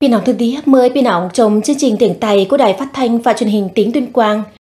พี่น้องthân thiết mờiพี่น้องchồng chương trình tiếng Tây của Đài Phát thanh và Truyền hình Tiếng Tuyên Quang.